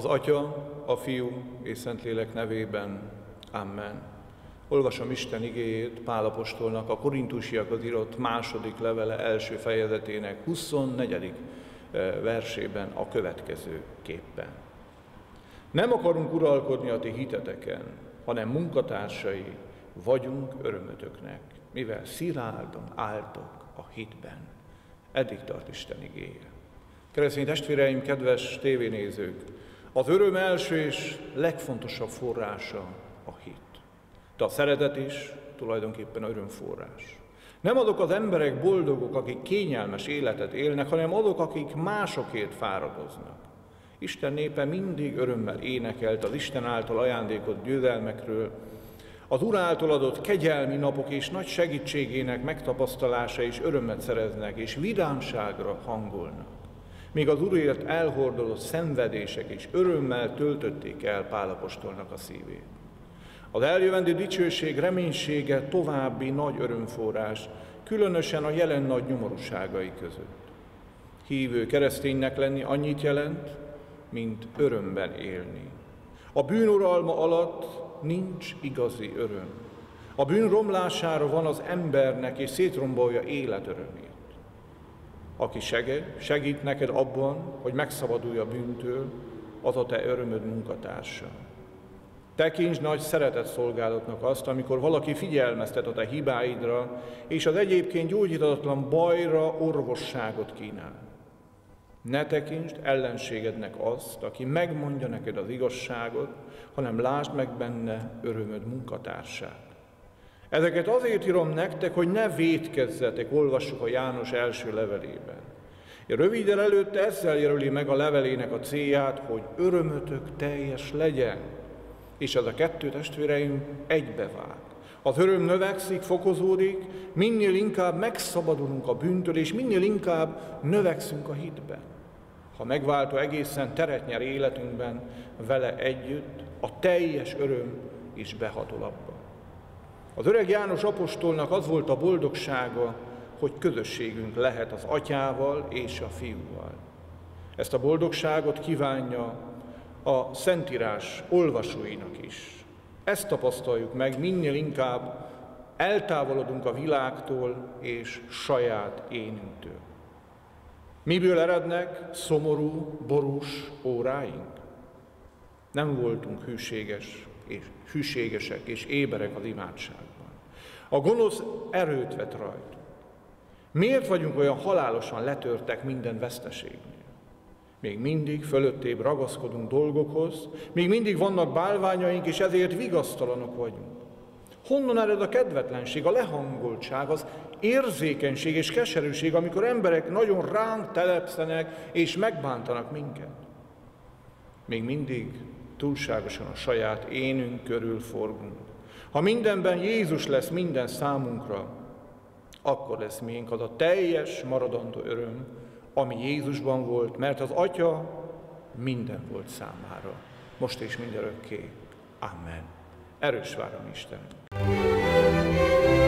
Az Atya, a Fiú és Szentlélek nevében. Amen. Olvasom Isten igéjét Pál apostolnak a Korintusiakhoz írott második levele első fejezetének 24. versében a következő képpen. Nem akarunk uralkodni a ti hiteteken, hanem munkatársai vagyunk örömötöknek, mivel szilárdan álltok a hitben. Eddig tart Isten igéje. Keresztény testvéreim, kedves tévénézők, az öröm első és legfontosabb forrása a hit. De a szeretet is tulajdonképpen örömforrás. Nem azok az emberek boldogok, akik kényelmes életet élnek, hanem azok, akik másokért fáradoznak. Isten népe mindig örömmel énekelt az Isten által ajándékozott győzelmekről, az Úr által adott kegyelmi napok és nagy segítségének megtapasztalása is örömmet szereznek, és vidámságra hangolnak. Míg az Úrért elhordozott szenvedések is örömmel töltötték el Pál apostolnak a szívét. Az eljövendő dicsőség reménysége további nagy örömforrás, különösen a jelen nagy nyomorúságai között. Hívő kereszténynek lenni annyit jelent, mint örömben élni. A bűn uralma alatt nincs igazi öröm. A bűn romlására van az embernek, és szétrombolja életörömét. Aki segít neked abban, hogy megszabadulj a bűntől, az a te örömöd munkatársa. Tekintsd nagy szeretet szolgálatnak azt, amikor valaki figyelmeztet a te hibáidra, és az egyébként gyógyíthatatlan bajra orvosságot kínál. Ne tekintsd ellenségednek azt, aki megmondja neked az igazságot, hanem lásd meg benne örömöd munkatársát. Ezeket azért írom nektek, hogy ne vétkezzetek, olvassuk a János első levelében. Röviddel előtte ezzel jelöli meg a levelének a célját, hogy örömötök teljes legyen. És ez a kettő, testvéreim, egybevág. Az öröm növekszik, fokozódik, minél inkább megszabadulunk a bűntől, és minél inkább növekszünk a hitben. Ha megváltó egészen teret nyer életünkben, vele együtt a teljes öröm is behatol abba. Az öreg János apostolnak az volt a boldogsága, hogy közösségünk lehet az Atyával és a Fiúval. Ezt a boldogságot kívánja a Szentírás olvasóinak is. Ezt tapasztaljuk meg, minél inkább eltávolodunk a világtól és saját énünktől. Miből erednek szomorú, borús óráink? Nem voltunk hűségesek és éberek az imádságban. A gonosz erőt vett rajtunk. Miért vagyunk olyan halálosan letörtek minden veszteségnél? Még mindig fölöttébb ragaszkodunk dolgokhoz, még mindig vannak bálványaink, és ezért vigasztalanok vagyunk. Honnan ered a kedvetlenség, a lehangoltság, az érzékenység és keserűség, amikor emberek nagyon ránk telepszenek és megbántanak minket? Még mindig túlságosan a saját énünk körül forgunk. Ha mindenben Jézus lesz minden számunkra, akkor lesz miénk az a teljes, maradandó öröm, ami Jézusban volt, mert az Atya minden volt számára, most és mindörökké. Amen. Erős várom Isten.